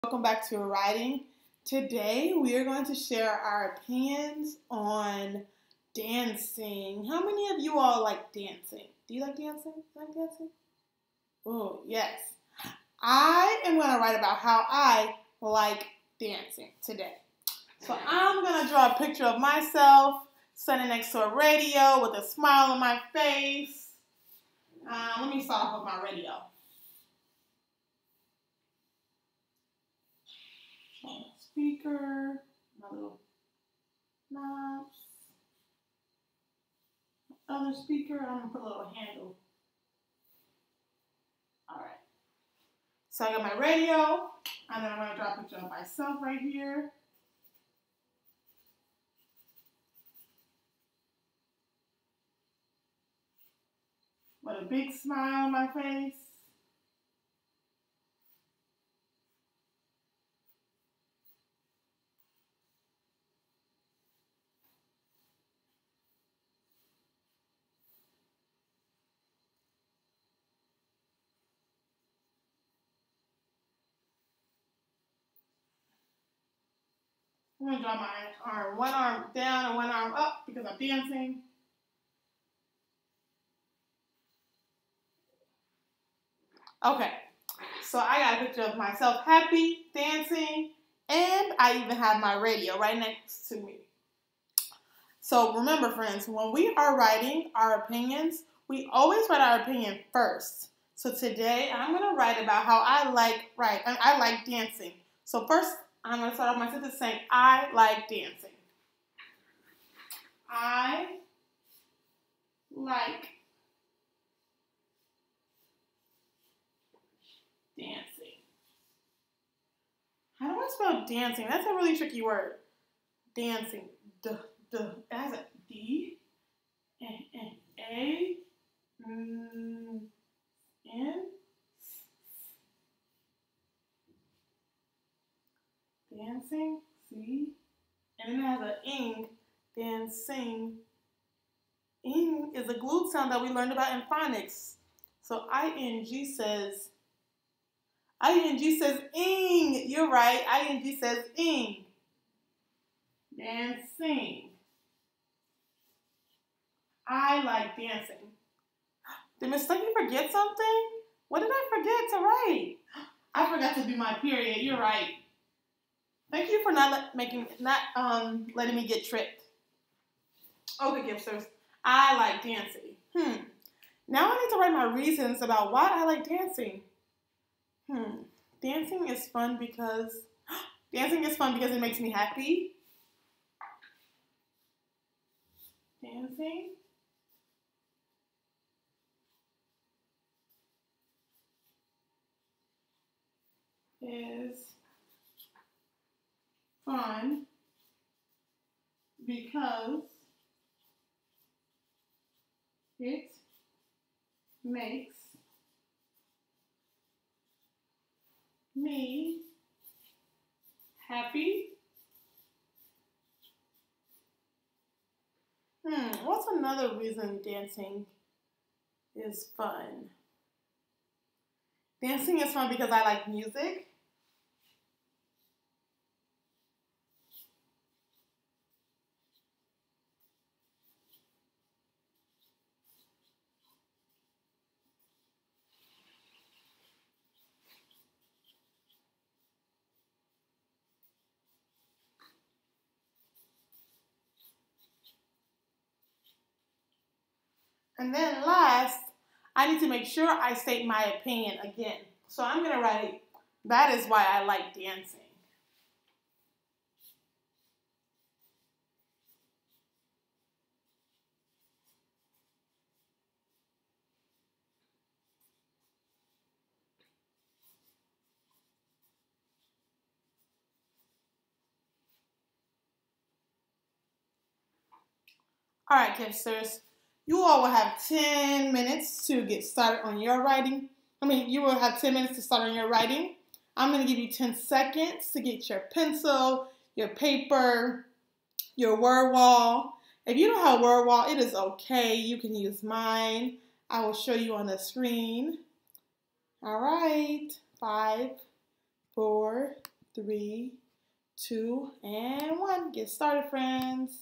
Welcome back to writing. Today we are going to share our opinions on dancing. How many of you all like dancing? Do you like dancing? Oh, yes. I am going to write about how I like dancing today. So I'm going to draw a picture of myself sitting next to a radio with a smile on my face. Let me start off with my radio. Speaker, my little knobs, other speaker, I'm going to put a little handle. Alright. So I got my radio, and then I'm going to draw a picture of myself right here. With a big smile on my face. I'm going to draw my arm, one arm down and one arm up because I'm dancing. Okay, so I got a picture of myself happy, dancing, and I even have my radio right next to me. So remember, friends, when we are writing our opinions, we always write our opinion first. So today I'm going to write about how I like dancing. So first, I'm going to start off my sentence saying, I like dancing. I like dancing. How do I spell dancing? That's a really tricky word. Dancing. It has a D, A, N, dancing, see, and then it has an ing, dancing. Ing is a glued sound that we learned about in phonics. So ing says ing. You're right. Ing says ing. Dancing. I like dancing. Did Miss Stuckey forget something? What did I forget to write? I forgot to do my period. You're right. Thank you for not letting me get tricked. Okay, gipsters. I like dancing. Now I need to write my reasons about why I like dancing. Dancing is fun because it makes me happy. Dancing is fun because it makes me happy. What's another reason dancing is fun? Dancing is fun because I like music. And then last, I need to make sure I state my opinion again. So I'm going to write, that is why I like dancing. All right, gipsters. You all will have 10 minutes to get started on your writing. You will have 10 minutes to start on your writing. I'm going to give you 10 seconds to get your pencil, your paper, your word wall. If you don't have a word wall, it is okay. You can use mine. I will show you on the screen. All right. 5, 4, 3, 2, and 1. Get started, friends.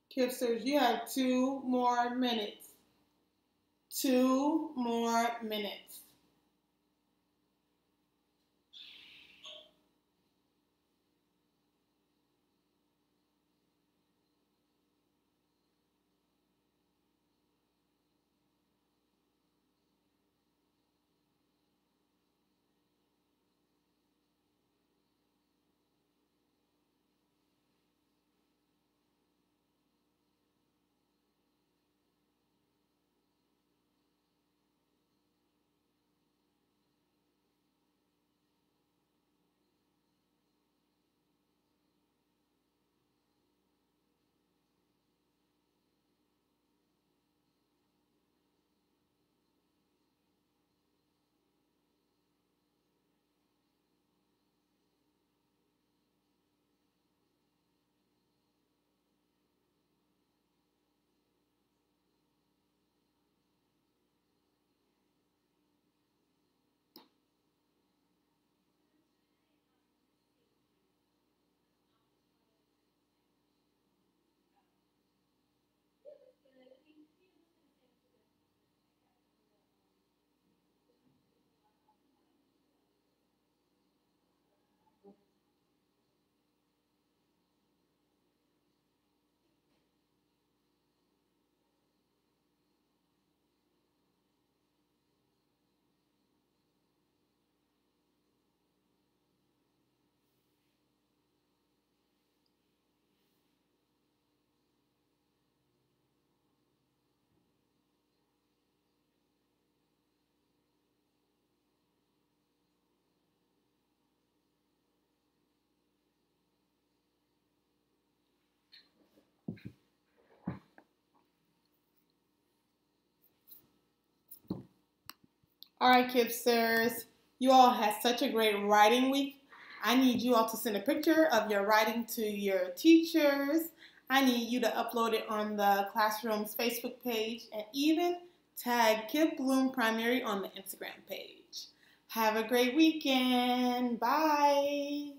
Kipsters, you have 2 more minutes. 2 more minutes. All right, Kipsters, you all had such a great writing week. I need you all to send a picture of your writing to your teachers. I need you to upload it on the classroom's Facebook page and even tag Kip Bloom Primary on the Instagram page. Have a great weekend. Bye.